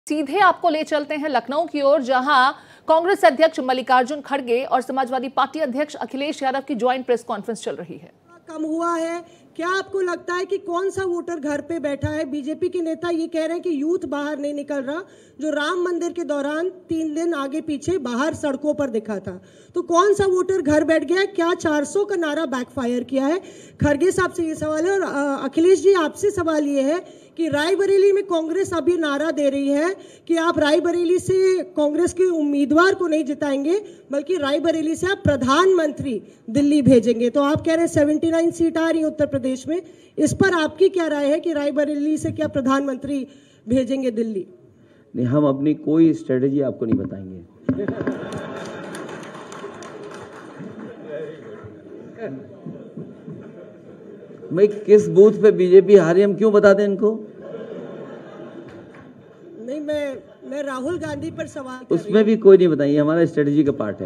सीधे आपको ले चलते हैं लखनऊ की ओर, जहां कांग्रेस अध्यक्ष मल्लिकार्जुन खड़गे और समाजवादी पार्टी अध्यक्ष अखिलेश यादव की ज्वाइंट प्रेस कॉन्फ्रेंस चल रही है। कम हुआ है क्या? आपको लगता है कि कौन सा वोटर घर पे बैठा है? बीजेपी के नेता ये कह रहे हैं कि यूथ बाहर नहीं निकल रहा, जो राम मंदिर के दौरान 3 दिन आगे पीछे बाहर सड़कों पर दिखा था। तो कौन सा वोटर घर बैठ गया? क्या 400 का नारा बैकफायर किया है? खड़गे साहब से ये सवाल है। और अखिलेश जी, आपसे सवाल ये है कि रायबरेली में कांग्रेस अभी नारा दे रही है कि आप रायबरेली से कांग्रेस के उम्मीदवार को नहीं जिताएंगे, बल्कि रायबरेली से आप प्रधानमंत्री दिल्ली भेजेंगे। तो आप कह रहे हैं 79 सीट आ रही है उत्तर प्रदेश में, इस पर आपकी क्या राय है कि रायबरेली से क्या प्रधानमंत्री भेजेंगे दिल्ली? नहीं, हम अपनी कोई स्ट्रेटेजी आपको नहीं बताएंगे। मैं किस बूथ पे बीजेपी हारी हम क्यों बता दें इनको? नहीं, मैं राहुल गांधी पर सवाल कर उसमें भी कोई नहीं बताइए, हमारा स्ट्रेटेजी का पार्ट है।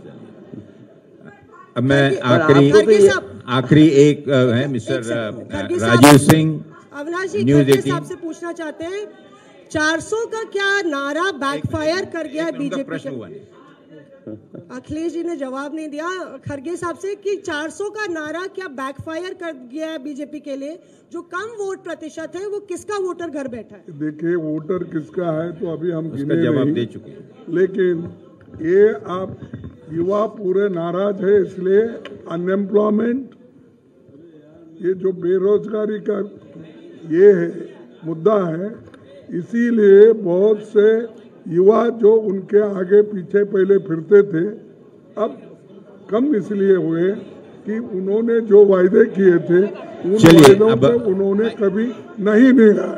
अब मैं आखिरी एक है मिस्टर राजीव सिंह, अविनाश जी न्यूज़ खड़गे 18 साहब से पूछना चाहते हैं, 400 का क्या नारा बैकफायर कर गया है बीजेपी? प्रश्न हुआ नहीं। अखिलेश जी ने जवाब नहीं दिया खड़गे साहब से कि 400 का नारा क्या बैकफायर कर गया है बीजेपी के लिए? जो कम वोट प्रतिशत है वो किसका वोटर घर बैठा है? देखिए, वोटर किसका है तो अभी हम उसका जवाब दे चुके हैं, लेकिन ये आप युवा पूरे नाराज है, इसलिए अनएम्प्लॉयमेंट, ये जो बेरोजगारी का ये है मुद्दा है, इसीलिए बहुत से युवा जो उनके आगे पीछे पहले फिरते थे अब कम इसलिए हुए कि उन्होंने जो वायदे किए थे उन वायदों पे उन्होंने कभी नहीं निभाए।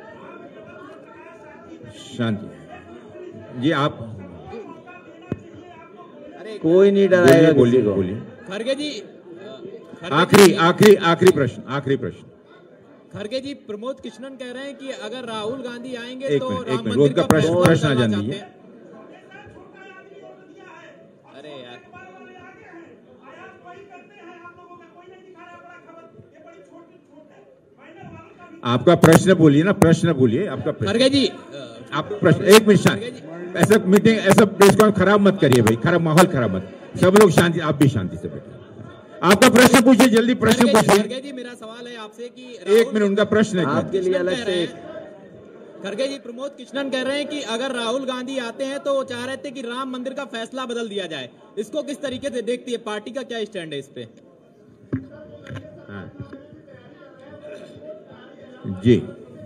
शांति जी, आप कोई नहीं डराएगा बोलिए किसी को। बोलिए। खड़गे जी, आखिरी प्रश्न। खड़गे जी, प्रमोद कृष्णन कह रहे हैं कि अगर राहुल गांधी आएंगे एक तो मिनट, राम एक मिनट, मंदिर उनका का प्रश्न फैसला आ जान बदलना दीजिए। चाहते हैं। अरे यार, आपका प्रश्न बोलिए ना, प्रश्न बोलिए आपका प्रश्न। खड़गे जी, आप प्रश्न, एक मिनट शांति, ऐसा मीटिंग, ऐसा प्रेस कॉन्फ्रेंस खराब मत करिए भाई, खराब माहौल खराब मत, सब लोग शांति, आप भी शांति से बैठिए। आपका प्रश्न पूछिए, जल्दी प्रश्न पूछिए। खड़गे जी, मेरा सवाल है आपसे कि एक मिनट, उनका प्रश्न है आपके लिए अलग से खड़गे जी, प्रमोद कृष्णन कह रहे हैं कि अगर राहुल गांधी आते हैं तो वो चाह रहे थे कि राम मंदिर का फैसला बदल दिया जाए। इसको किस तरीके से देखती है पार्टी का, क्या स्टैंड है इस पे? हाँ। जी,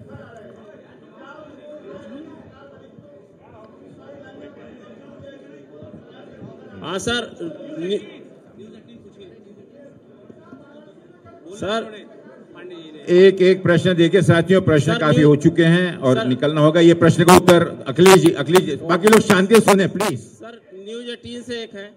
हाँ सर, एक प्रश्न देखिए साथियों, प्रश्न काफी हो चुके हैं और निकलना होगा। ये प्रश्न का उत्तर अखिलेश जी, बाकी लोग शांति से सुने प्लीज। सर, न्यूज़ 18 से एक है।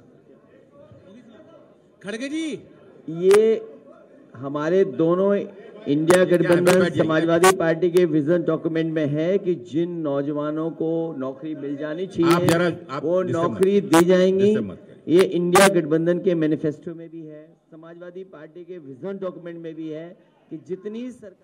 खड़गे जी, ये हमारे दोनों इंडिया गठबंधन समाजवादी पार्टी के विजन डॉक्यूमेंट में है कि जिन नौजवानों को नौकरी मिल जानी चाहिए वो नौकरी दी जाएंगी। ये इंडिया गठबंधन के मैनिफेस्टो में भी है, समाजवादी पार्टी के विजन डॉक्यूमेंट में भी है कि जितनी सरकार।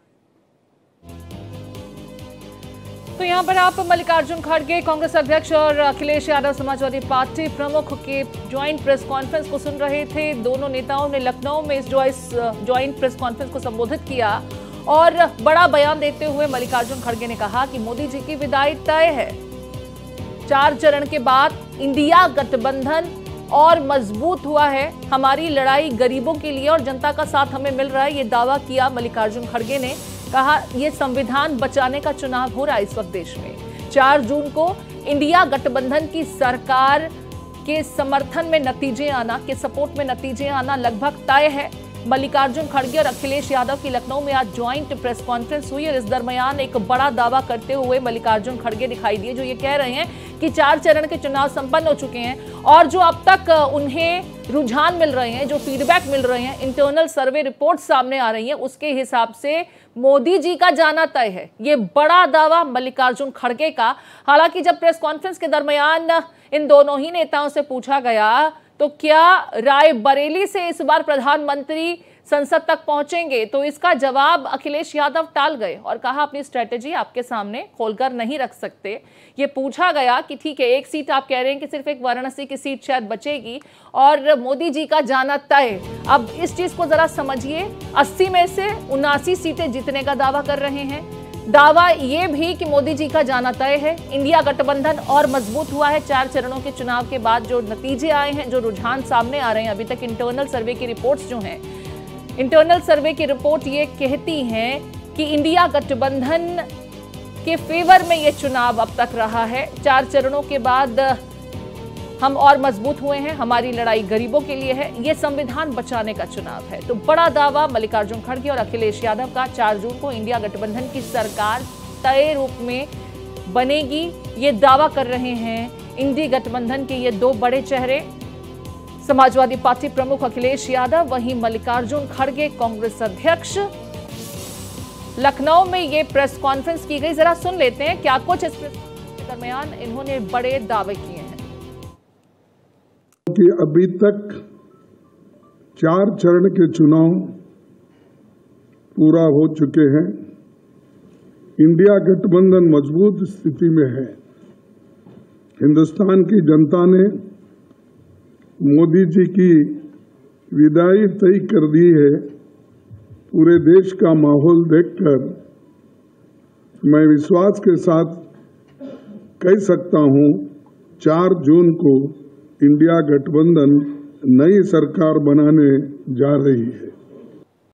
तो यहाँ पर आप मल्लिकार्जुन खड़गे कांग्रेस अध्यक्ष और अखिलेश यादव समाजवादी पार्टी प्रमुख के ज्वाइंट प्रेस कॉन्फ्रेंस को सुन रहे थे। दोनों नेताओं ने लखनऊ में इस ज्वाइंट प्रेस कॉन्फ्रेंस को संबोधित किया और बड़ा बयान देते हुए मल्लिकार्जुन खड़गे ने कहा कि मोदी जी की विदाई तय है। 4 चरण के बाद इंडिया गठबंधन और मजबूत हुआ है। हमारी लड़ाई गरीबों के लिए और जनता का साथ हमें मिल रहा है, ये दावा किया मल्लिकार्जुन खड़गे ने। कहा ये संविधान बचाने का चुनाव हो रहा है इस वक्त देश में। 4 जून को इंडिया गठबंधन की सरकार के समर्थन में नतीजे आना, के सपोर्ट में नतीजे आना लगभग तय है। मल्लिकार्जुन खड़गे और अखिलेश यादव की लखनऊ में आज ज्वाइंट प्रेस कॉन्फ्रेंस हुई और इस दरमियान एक बड़ा दावा करते हुए मल्लिकार्जुन खड़गे दिखाई दिए, जो ये कह रहे हैं कि 4 चरण के चुनाव संपन्न हो चुके हैं और जो अब तक उन्हें रुझान मिल रहे हैं, जो फीडबैक मिल रहे हैं, इंटरनल सर्वे रिपोर्ट सामने आ रही हैं, उसके हिसाब से मोदी जी का जाना तय है। ये बड़ा दावा मल्लिकार्जुन खड़गे का। हालांकि जब प्रेस कॉन्फ्रेंस के दरमियान इन दोनों ही नेताओं से पूछा गया तो क्या रायबरेली से इस बार प्रधानमंत्री संसद तक पहुंचेंगे, तो इसका जवाब अखिलेश यादव टाल गए और कहा अपनी स्ट्रेटेजी आपके सामने खोलकर नहीं रख सकते। ये पूछा गया कि ठीक है, एक सीट आप कह रहे हैं कि सिर्फ एक वाराणसी की सीट शायद बचेगी और मोदी जी का जाना तय। अब इस चीज को जरा समझिए, 80 में से 79 सीटें जीतने का दावा कर रहे हैं। दावा ये भी कि मोदी जी का जाना तय है। इंडिया गठबंधन और मजबूत हुआ है 4 चरणों के चुनाव के बाद। जो नतीजे आए हैं, जो रुझान सामने आ रहे हैं, अभी तक इंटरनल सर्वे की रिपोर्ट्स जो हैं, इंटरनल सर्वे की रिपोर्ट ये कहती है कि इंडिया गठबंधन के फेवर में ये चुनाव अब तक रहा है। 4 चरणों के बाद हम और मजबूत हुए हैं, हमारी लड़ाई गरीबों के लिए है, ये संविधान बचाने का चुनाव है। तो बड़ा दावा मल्लिकार्जुन खड़गे और अखिलेश यादव का, 4 जून को इंडिया गठबंधन की सरकार तय रूप में बनेगी, ये दावा कर रहे हैं इंडी गठबंधन के ये 2 बड़े चेहरे, समाजवादी पार्टी प्रमुख अखिलेश यादव, वहीं मल्लिकार्जुन खड़गे कांग्रेस अध्यक्ष। लखनऊ में ये प्रेस कॉन्फ्रेंस की गई, जरा सुन लेते हैं क्या कुछ इस प्रेस कॉन्फ्रेंस के दरमियान इन्होंने बड़े दावे किए हैं। कि अभी तक 4 चरण के चुनाव पूरा हो चुके हैं। इंडिया गठबंधन मजबूत स्थिति में है। हिंदुस्तान की जनता ने मोदी जी की विदाई तय कर दी है। पूरे देश का माहौल देखकर मैं विश्वास के साथ कह सकता हूं 4 जून को इंडिया गठबंधन नई सरकार बनाने जा रही है।